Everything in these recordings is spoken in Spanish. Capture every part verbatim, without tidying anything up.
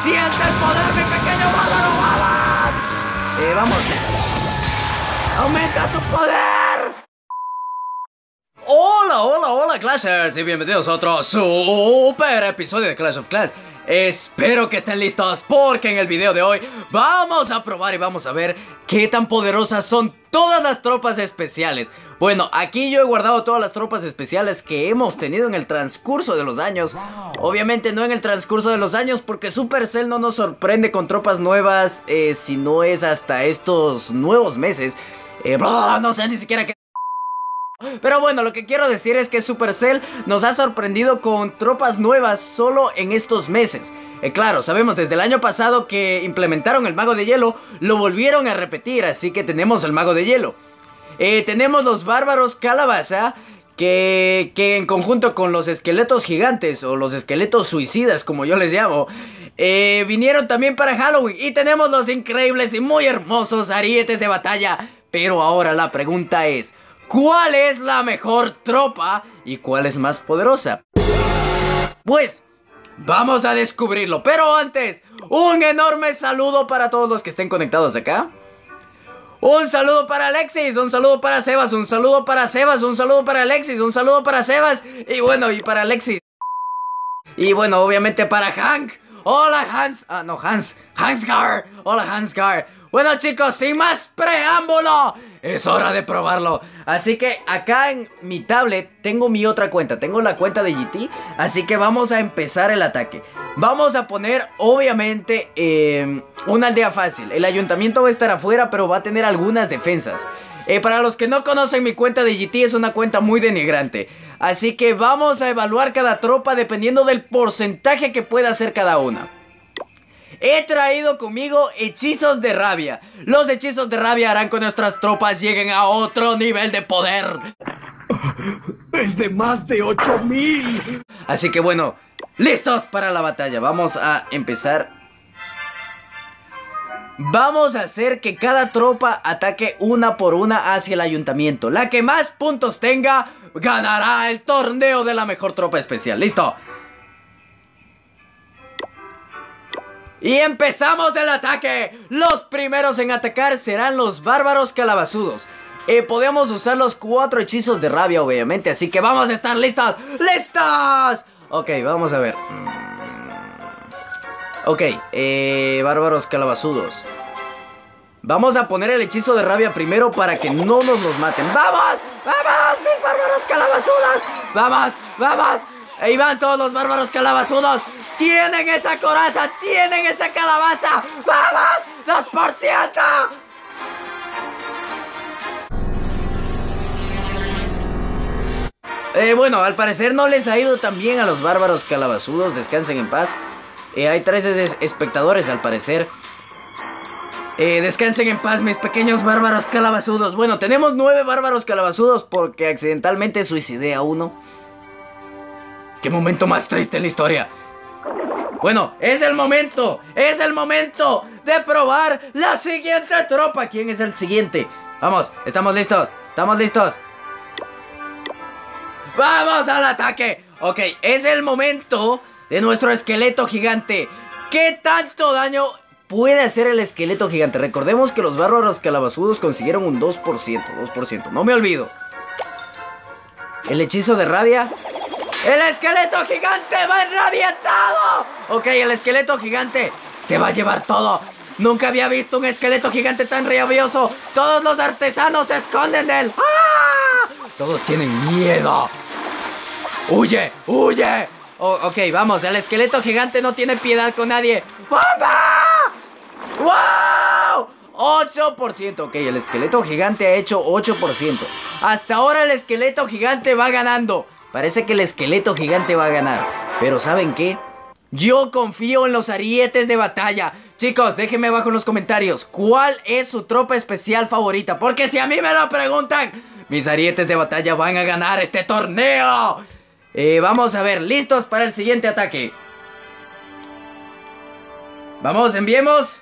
¡Siente el poder, mi pequeño bárbaro! ¡Vamos! Eh, vamos. ¡Aumenta tu poder! Hola, hola, hola, Clashers, y bienvenidos a otro super episodio de Clash of Clans. Espero que estén listos porque en el video de hoy vamos a probar y vamos a ver qué tan poderosas son todas las tropas especiales. Bueno, aquí yo he guardado todas las tropas especiales que hemos tenido en el transcurso de los años. Obviamente no en el transcurso de los años porque Supercell no nos sorprende con tropas nuevas eh, si no es hasta estos nuevos meses. eh, No sé ni siquiera qué... Pero bueno, lo que quiero decir es que Supercell nos ha sorprendido con tropas nuevas solo en estos meses. Eh, claro, sabemos desde el año pasado que implementaron el Mago de Hielo, lo volvieron a repetir, así que tenemos el Mago de Hielo. Eh, tenemos los Bárbaros Calabaza, que, que en conjunto con los Esqueletos Gigantes, o los Esqueletos Suicidas como yo les llamo, eh, vinieron también para Halloween. Y tenemos los increíbles y muy hermosos Arietes de Batalla. Pero ahora la pregunta es... ¿cuál es la mejor tropa y cuál es más poderosa? Pues vamos a descubrirlo, pero antes, un enorme saludo para todos los que estén conectados acá. Un saludo para Alexis, un saludo para Sebas, un saludo para Sebas, un saludo para Alexis, un saludo para Sebas. Y bueno, y para Alexis. Y bueno, obviamente para Hank. Hola Hans, ah no, Hans, Hansgar. Hola Hansgar. Bueno chicos, sin más preámbulo, es hora de probarlo. Así que acá en mi tablet tengo mi otra cuenta, tengo la cuenta de G T. Así que vamos a empezar el ataque. Vamos a poner obviamente eh, una aldea fácil. El ayuntamiento va a estar afuera, pero va a tener algunas defensas. eh, Para los que no conocen mi cuenta de G T, es una cuenta muy denigrante. Así que vamos a evaluar cada tropa dependiendo del porcentaje que pueda hacer cada una. He traído conmigo hechizos de rabia. Los hechizos de rabia harán que nuestras tropas lleguen a otro nivel de poder. Es de más de ocho mil. Así que bueno, listos para la batalla. Vamos a empezar. Vamos a hacer que cada tropa ataque una por una hacia el ayuntamiento. La que más puntos tenga ganará el torneo de la mejor tropa especial. ¿Listo? Y empezamos el ataque. Los primeros en atacar serán los Bárbaros Calabazudos. eh, Podemos usar los cuatro hechizos de rabia obviamente, así que vamos a estar listos. ¡Listos! Ok, vamos a ver. Ok, eh, Bárbaros Calabazudos. Vamos a poner el hechizo de rabia primero para que no nos los maten. ¡Vamos! ¡Vamos, mis Bárbaros Calabazudos! ¡Vamos! ¡Vamos! Ahí van todos los Bárbaros Calabazudos. ¡Tienen esa coraza! ¡Tienen esa calabaza! ¡Vamos! ¡dos por ciento! Eh, bueno, al parecer no les ha ido tan bien a los Bárbaros Calabazudos. Descansen en paz. eh, Hay tres espectadores al parecer. eh, Descansen en paz, mis pequeños Bárbaros Calabazudos. Bueno, tenemos nueve Bárbaros Calabazudos porque accidentalmente suicidé a uno. ¡Qué momento más triste en la historia! Bueno, es el momento, es el momento de probar la siguiente tropa. ¿Quién es el siguiente? Vamos, estamos listos, estamos listos. ¡Vamos al ataque! Ok, es el momento de nuestro esqueleto gigante. ¿Qué tanto daño puede hacer el esqueleto gigante? Recordemos que los Bárbaros Calabazudos consiguieron un dos por ciento, dos por ciento, no me olvido. El hechizo de rabia. ¡El esqueleto gigante va enrabietado! Ok, el esqueleto gigante se va a llevar todo. Nunca había visto un esqueleto gigante tan rabioso. Todos los artesanos se esconden de él. ¡Ah! Todos tienen miedo. ¡Huye! ¡Huye! Oh, ok, vamos, el esqueleto gigante no tiene piedad con nadie. ¡Bomba! ¡Wow! ocho por ciento, ok, el esqueleto gigante ha hecho ocho por ciento. Hasta ahora el esqueleto gigante va ganando. Parece que el esqueleto gigante va a ganar. Pero ¿saben qué? Yo confío en los Arietes de Batalla. Chicos, déjenme abajo en los comentarios ¿cuál es su tropa especial favorita? Porque si a mí me lo preguntan, mis Arietes de Batalla van a ganar este torneo. eh, Vamos a ver, listos para el siguiente ataque. Vamos, enviemos.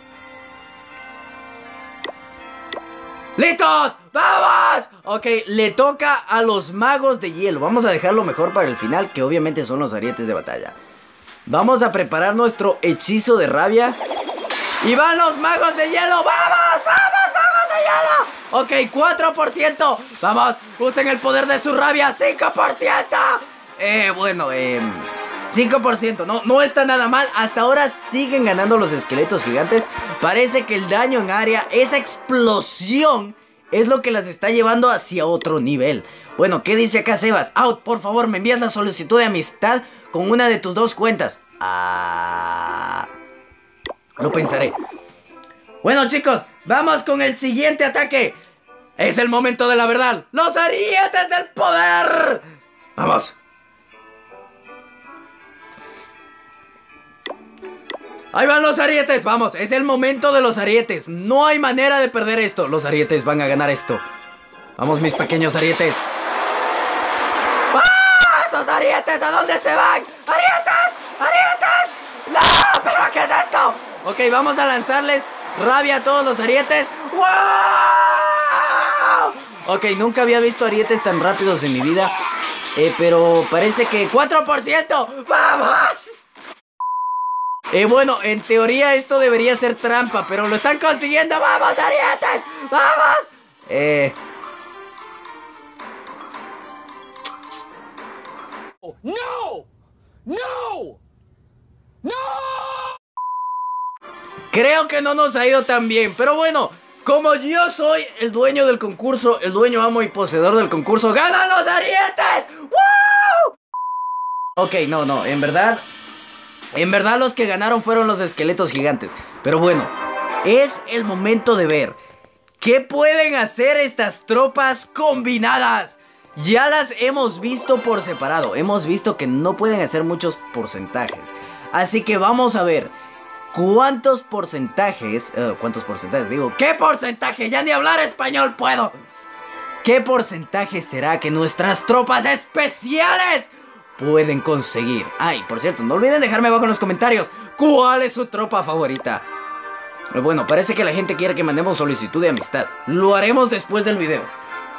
¡Listos! ¡Vamos! Ok, le toca a los Magos de Hielo. Vamos a dejarlo mejor para el final, que obviamente son los Arietes de Batalla. Vamos a preparar nuestro hechizo de rabia. ¡Y van los magos de hielo! ¡Vamos! ¡Vamos, magos de hielo! Ok, cuatro por ciento. Vamos, usen el poder de su rabia. ¡cinco por ciento! Eh, bueno, eh... cinco por ciento, no, no está nada mal. Hasta ahora siguen ganando los esqueletos gigantes. Parece que el daño en área, esa explosión, es lo que las está llevando hacia otro nivel. Bueno, ¿qué dice acá Sebas? Out, por favor, me envías la solicitud de amistad con una de tus dos cuentas. Ah... Lo pensaré. Bueno, chicos, vamos con el siguiente ataque. Es el momento de la verdad. ¡Los arietes del poder! Vamos. Ahí van los arietes, vamos, es el momento de los arietes. No hay manera de perder esto. Los arietes van a ganar esto. Vamos, mis pequeños arietes. ¡Ah! ¡Esos arietes! ¿A dónde se van? ¡Arietes! ¡Arietes! ¡No! ¿Pero qué es esto? Ok, vamos a lanzarles rabia a todos los arietes. ¡Wow! Ok, nunca había visto arietes tan rápidos en mi vida. Eh, pero parece que cuatro por ciento. ¡Vamos! Eh, bueno, en teoría esto debería ser trampa, pero lo están consiguiendo. ¡Vamos, arietes! ¡Vamos! Eh... ¡No! ¡No! ¡No! Creo que no nos ha ido tan bien, pero bueno, como yo soy el dueño del concurso, el dueño, amo y poseedor del concurso, ¡ganan los arietes! ¡Woo! Ok, no, no, en verdad... En verdad los que ganaron fueron los esqueletos gigantes. Pero bueno, es el momento de ver qué pueden hacer estas tropas combinadas. Ya las hemos visto por separado. Hemos visto que no pueden hacer muchos porcentajes. Así que vamos a ver cuántos porcentajes... Uh, ¿Cuántos porcentajes? Digo, ¿qué porcentaje? Ya ni hablar español puedo. ¿Qué porcentaje será que nuestras tropas especiales pueden conseguir? Ay, por cierto, no olviden dejarme abajo en los comentarios ¿cuál es su tropa favorita? Bueno, parece que la gente quiere que mandemos solicitud de amistad. Lo haremos después del video.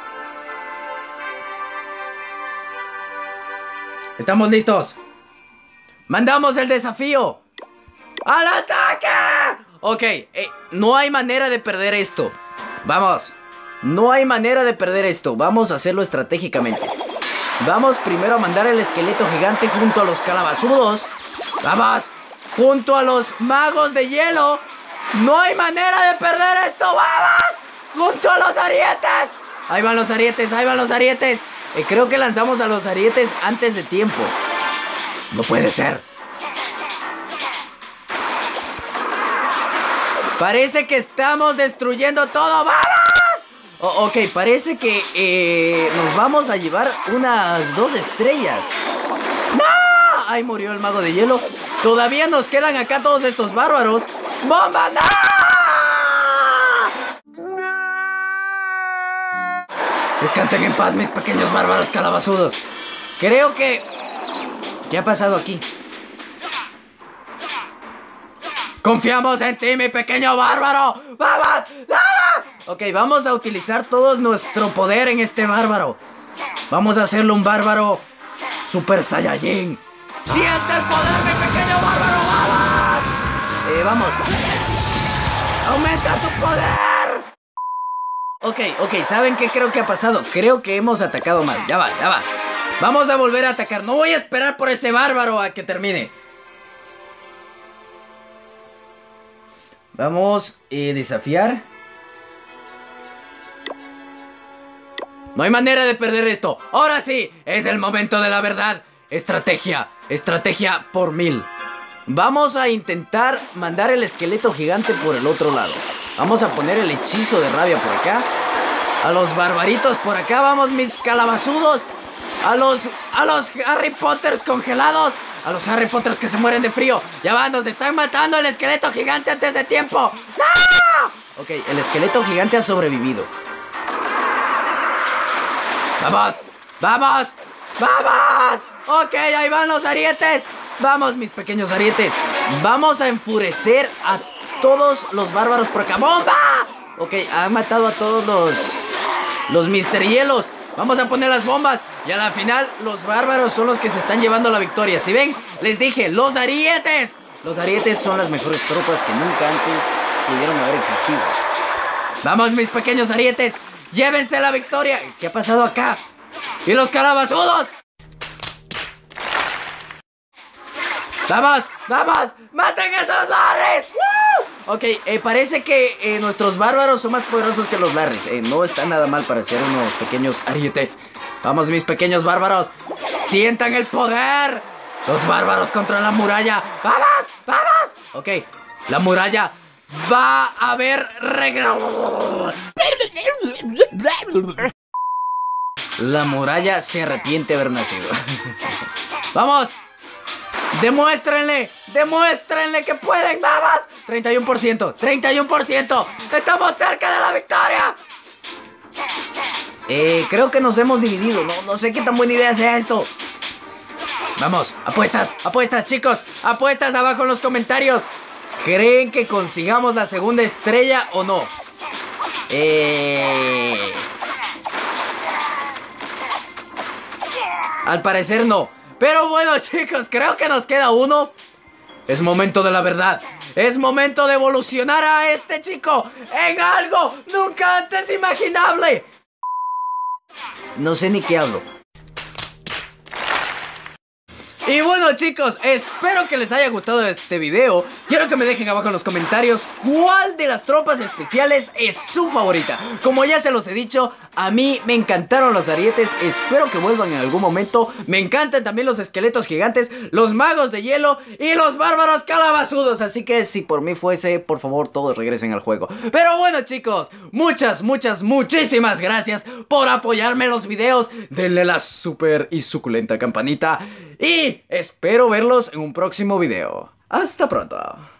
¿Estamos listos? ¡Mandamos el desafío! ¡Al ataque! Ok, eh, no hay manera de perder esto. Vamos. No hay manera de perder esto. Vamos a hacerlo estratégicamente. Vamos primero a mandar el esqueleto gigante junto a los calabazudos. ¡Vamos! Junto a los magos de hielo. ¡No hay manera de perder esto! ¡Vamos! ¡Junto a los arietes! Ahí van los arietes, ahí van los arietes. eh, Creo que lanzamos a los arietes antes de tiempo. No puede ser. Parece que estamos destruyendo todo. ¡Vamos! Oh, ok, parece que eh, nos vamos a llevar unas dos estrellas. ¡No! Ahí murió el mago de hielo. Todavía nos quedan acá todos estos bárbaros. ¡Bomba! ¡No! Descansen en paz, mis pequeños bárbaros calabazudos. Creo que... ¿Qué ha pasado aquí? ¡Confiamos en ti, mi pequeño bárbaro! ¡Vamos! ¡Vamos! Ok, vamos a utilizar todo nuestro poder en este bárbaro. Vamos a hacerlo un bárbaro Super Saiyajin. ¡Siente el poder, mi pequeño bárbaro! ¡Vamos! Eh, vamos. ¡Aumenta tu poder! Ok, ok, ¿saben qué creo que ha pasado? Creo que hemos atacado mal. Ya va, ya va. Vamos a volver a atacar. No voy a esperar por ese bárbaro a que termine. Vamos a eh, desafiar. No hay manera de perder esto. Ahora sí, es el momento de la verdad. Estrategia, estrategia por mil. Vamos a intentar mandar el esqueleto gigante por el otro lado. Vamos a poner el hechizo de rabia por acá. A los barbaritos por acá. Vamos, mis calabazudos. A los, a los Harry Potters congelados. A los Harry Potters que se mueren de frío. Ya va, nos están matando el esqueleto gigante antes de tiempo. ¡No! Ok, el esqueleto gigante ha sobrevivido. ¡Vamos! ¡Vamos! ¡Vamos! Ok, ahí van los arietes. Vamos, mis pequeños arietes. Vamos a enfurecer a todos los bárbaros por acá. ¡Bomba! Ok, han matado a todos los... Los Mister Hielos. Vamos a poner las bombas. Y a la final, los bárbaros son los que se están llevando la victoria. Si ven, les dije, los arietes. Los arietes son las mejores tropas que nunca antes pudieron haber existido. Vamos, mis pequeños arietes. Llévense la victoria. ¿Qué ha pasado acá? ¡Y los calabazudos! ¡Vamos! ¡Vamos! ¡Maten a esos Larrys! ¡Woo! Ok, eh, parece que eh, nuestros bárbaros son más poderosos que los Larrys. eh, No está nada mal para ser unos pequeños arietes. Vamos, mis pequeños bárbaros. ¡Sientan el poder! Los bárbaros contra la muralla. ¡Vamos! ¡Vamos! Ok, la muralla va a haber regreso. La muralla se arrepiente de haber nacido. ¡Vamos! ¡Demuéstrenle! ¡Demuéstrenle que pueden! ¡Vamos! treinta y uno por ciento, treinta y uno por ciento. ¡Estamos cerca de la victoria! Eh, creo que nos hemos dividido. No, no sé qué tan buena idea sea esto. Vamos, apuestas, apuestas, chicos. Apuestas abajo en los comentarios. ¿Creen que consigamos la segunda estrella o no? Eh... Al parecer no. Pero bueno, chicos, creo que nos queda uno. Es momento de la verdad. Es momento de evolucionar a este chico en algo nunca antes imaginable. No sé ni qué hablo. Y bueno, chicos, espero que les haya gustado este video. Quiero que me dejen abajo en los comentarios cuál de las tropas especiales es su favorita. Como ya se los he dicho, a mí me encantaron los arietes. Espero que vuelvan en algún momento. Me encantan también los esqueletos gigantes, los magos de hielo y los bárbaros calabazudos. Así que si por mí fuese, por favor, todos regresen al juego. Pero bueno, chicos, muchas, muchas, muchísimas gracias por apoyarme en los videos. Denle la super y suculenta campanita. Y espero verlos en un próximo video. Hasta pronto.